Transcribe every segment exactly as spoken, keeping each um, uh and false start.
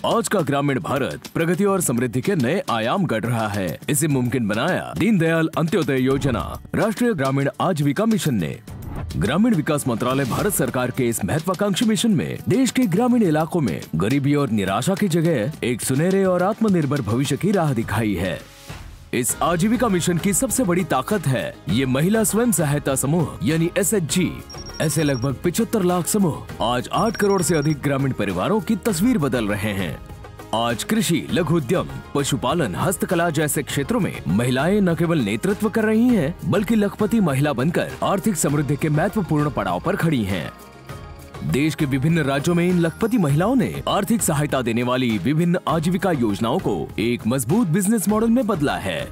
आज का ग्रामीण भारत प्रगति और समृद्धि के नए आयाम गढ़ रहा है। इसे मुमकिन बनाया दीनदयाल अंत्योदय योजना। राष्ट्रीय ग्रामीण आजीविका मिशन ने ग्रामीण विकास मंत्रालय भारत सरकार के इस महत्वाकांक्षी मिशन में देश के ग्रामीण इलाकों में गरीबी और निराशा की जगह एक सुनहरे और आत्मनिर्भर भविष्य की राह दिखाई है। इस आजीविका मिशन की सबसे बड़ी ताकत है ये महिला स्वयं सहायता समूह यानी एस एच जी। ऐसे लगभग पिछहत्तर लाख समूह आज आठ करोड़ से अधिक ग्रामीण परिवारों की तस्वीर बदल रहे हैं। आज कृषि, लघु उद्यम, पशुपालन, हस्तकला जैसे क्षेत्रों में महिलाएं न केवल नेतृत्व कर रही हैं, बल्कि लखपति महिला बनकर आर्थिक समृद्धि के महत्वपूर्ण पड़ाव पर खड़ी हैं। देश के विभिन्न राज्यों में इन लखपति महिलाओं ने आर्थिक सहायता देने वाली विभिन्न आजीविका योजनाओं को एक मजबूत बिजनेस मॉडल में बदला है।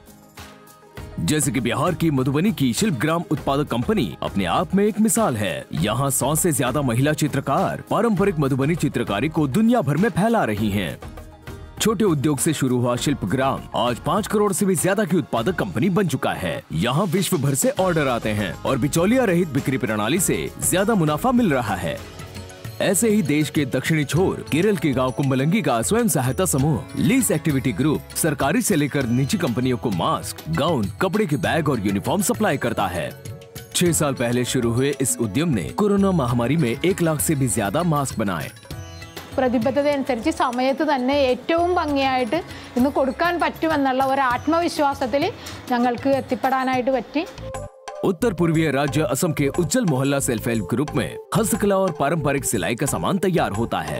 जैसे कि बिहार की मधुबनी की शिल्प ग्राम उत्पादक कंपनी अपने आप में एक मिसाल है। यहाँ सौ से ज्यादा महिला चित्रकार पारंपरिक मधुबनी चित्रकारी को दुनिया भर में फैला रही हैं। छोटे उद्योग से शुरू हुआ शिल्प ग्राम आज पाँच करोड़ से भी ज्यादा की उत्पादक कंपनी बन चुका है। यहाँ विश्व भर से ऑर्डर आते हैं और बिचौलिया रहित बिक्री प्रणाली से ज्यादा मुनाफा मिल रहा है। ऐसे ही देश के दक्षिणी छोर केरल के गांव कुंभलंगी का स्वयं सहायता समूह लीज एक्टिविटी ग्रुप सरकारी से लेकर निजी कंपनियों को मास्क, गाउन, कपड़े के बैग और यूनिफॉर्म सप्लाई करता है। छह साल पहले शुरू हुए इस उद्यम ने कोरोना महामारी में एक लाख से भी ज्यादा मास्क बनाए। പ്രതിബദ്ധതയനുസരിച്ച് സമയത്ത് തന്നെ ഏറ്റവും ഭംഗിയായിട്ട് ഇന്ന് കൊടുക്കാൻ പറ്റുമെന്നുള്ള ഒരു ആത്മവിശ്വാസത്തിൽ ഞങ്ങൾക്ക് എത്തിപ്പെടാനായിട്ട് പറ്റി। उत्तर पूर्वीय राज्य असम के उज्जल मोहल्ला सेल्फ हेल्प ग्रुप में हस्तकला और पारंपरिक सिलाई का सामान तैयार होता है।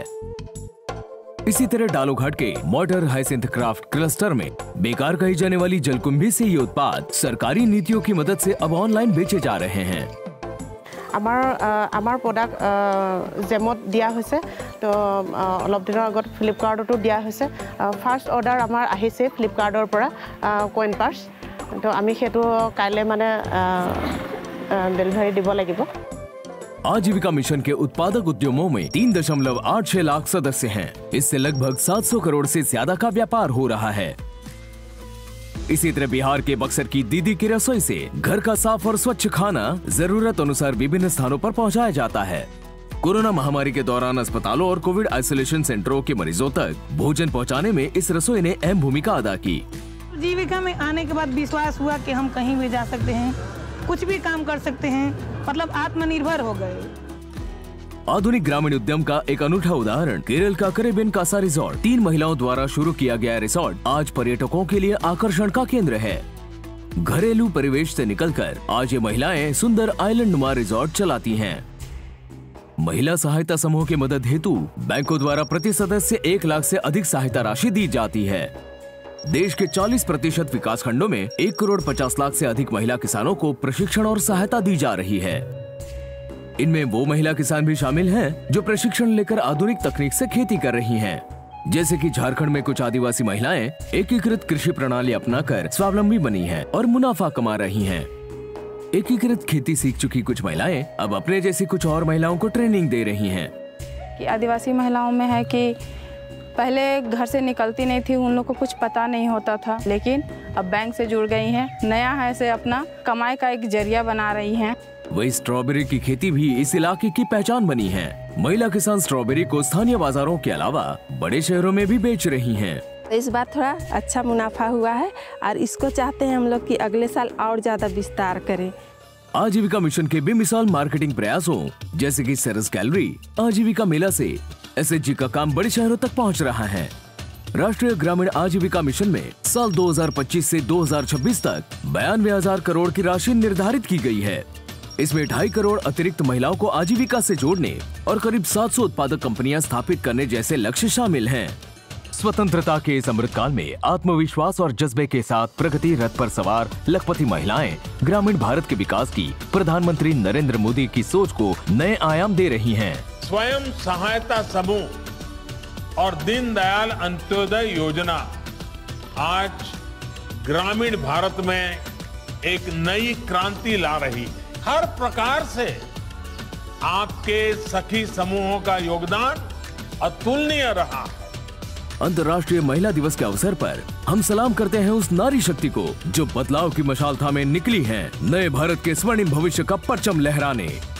इसी तरह डालोघाट के मॉडर्न हाइसिंथ क्राफ्ट क्लस्टर में बेकार कही जाने वाली जलकुंभी से ये उत्पाद सरकारी नीतियों की मदद से अब ऑनलाइन बेचे जा रहे हैं। आमार आमार प्रोडक्ट जेमत दिया होइसे तो अलप दिনৰ আগত फ्लिपकार्टतो दिया होइसे। फार्स्ट ऑर्डर आमार आहिसे फ्लिपकार्टर পৰা कॉइन पार्स तो आमी हेतु काइले माने डिलीवरी दिबो লাগিব। आजीविका मिशन के उत्पादक उद्यमों में तीन दशमलव आठ छह लाख सदस्य हैं। इससे लगभग सात सौ करोड़ से ज्यादा का व्यापार हो रहा है। इसी तरह बिहार के बक्सर की दीदी की रसोई से घर का साफ और स्वच्छ खाना जरूरत अनुसार विभिन्न स्थानों पर पहुंचाया जाता है। कोरोना महामारी के दौरान अस्पतालों और कोविड आइसोलेशन सेंटरों के मरीजों तक भोजन पहुंचाने में इस रसोई ने अहम भूमिका अदा की। जीविका में आने के बाद विश्वास हुआ कि हम कहीं भी जा सकते हैं, कुछ भी काम कर सकते हैं, मतलब आत्मनिर्भर हो गए। आधुनिक ग्रामीण उद्यम का एक अनूठा उदाहरण केरल का करेबियन कासा रिसोर्ट। तीन महिलाओं द्वारा शुरू किया गया रिसोर्ट आज पर्यटकों के लिए आकर्षण का केंद्र है। घरेलू परिवेश से निकलकर आज ये महिलाएं सुंदर आइलैंड नुमा रिसोर्ट चलाती हैं। महिला सहायता समूह की मदद हेतु बैंकों द्वारा प्रति सदस्य एक लाख से अधिक सहायता राशि दी जाती है। देश के चालीस प्रतिशत विकास खंडों में एक करोड़ पचास लाख से अधिक महिला किसानों को प्रशिक्षण और सहायता दी जा रही है। इनमें वो महिला किसान भी शामिल हैं जो प्रशिक्षण लेकर आधुनिक तकनीक से खेती कर रही हैं। जैसे कि झारखंड में कुछ आदिवासी महिलाएं एकीकृत कृषि प्रणाली अपनाकर स्वावलंबी बनी हैं और मुनाफा कमा रही हैं। एकीकृत खेती सीख चुकी कुछ महिलाएं अब अपने जैसी कुछ और महिलाओं को ट्रेनिंग दे रही हैं। कि आदिवासी महिलाओं में है कि पहले घर से निकलती नहीं थी, उन लोग को कुछ पता नहीं होता था, लेकिन अब बैंक से जुड़ गई हैं, नया है से अपना कमाई का एक जरिया बना रही हैं। वही स्ट्रॉबेरी की खेती भी इस इलाके की पहचान बनी है। महिला किसान स्ट्रॉबेरी को स्थानीय बाजारों के अलावा बड़े शहरों में भी बेच रही हैं। इस बार थोड़ा अच्छा मुनाफा हुआ है और इसको चाहते हैं हम लोग कि अगले साल और ज्यादा विस्तार करें। आजीविका मिशन के बेमिसाल मार्केटिंग प्रयासों जैसे कि सरस गैलरी, आजीविका मेला से एस एच जी का काम बड़े शहरों तक पहुंच रहा है। राष्ट्रीय ग्रामीण आजीविका मिशन में साल दो हज़ार पच्चीस से दो हज़ार छब्बीस तक बयानवे हजार करोड़ की राशि निर्धारित की गई है। इसमें ढाई करोड़ अतिरिक्त महिलाओं को आजीविका से जोड़ने और करीब सात सौ उत्पादक कंपनियां स्थापित करने जैसे लक्ष्य शामिल हैं। स्वतंत्रता के इस अमृतकाल में आत्मविश्वास और जज्बे के साथ प्रगति रथ पर सवार लखपति महिलाएं ग्रामीण भारत के विकास की प्रधानमंत्री नरेंद्र मोदी की सोच को नए आयाम दे रही हैं। स्वयं सहायता समूह और दीनदयाल अंत्योदय योजना आज ग्रामीण भारत में एक नई क्रांति ला रही है। हर प्रकार से आपके सखी समूहों का योगदान अतुलनीय रहा है। अंतर्राष्ट्रीय महिला दिवस के अवसर पर हम सलाम करते हैं उस नारी शक्ति को जो बदलाव की मशाल थामे निकली है नए भारत के स्वर्णिम भविष्य का परचम लहराने।